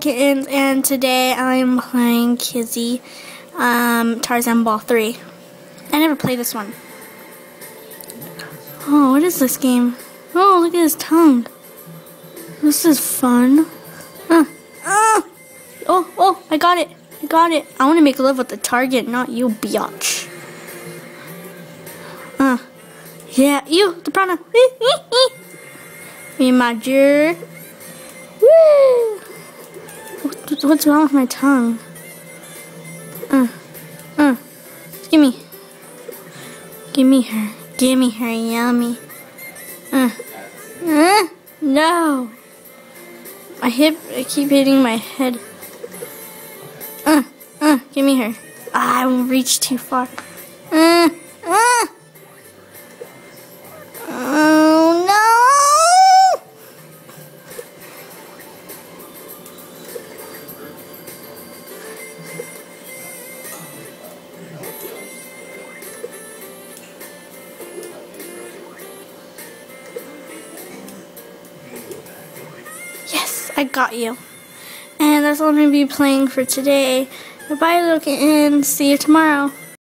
Kittens, and today I'm playing Kizzy Tarzan Ball 3. I never played this one. Oh, what is this game? Oh, look at his tongue. This is fun. Oh, I got it. I want to make love with the target, not you, biatch. Yeah, you, the piranha. Me, my jerk. Woo! What's wrong with my tongue? Give me her, yummy. No. I keep hitting my head. Give me her. I won't reach too far. Oh no! Yes, I got you. And that's all I'm going to be playing for today. Bye, little kitten. See you tomorrow.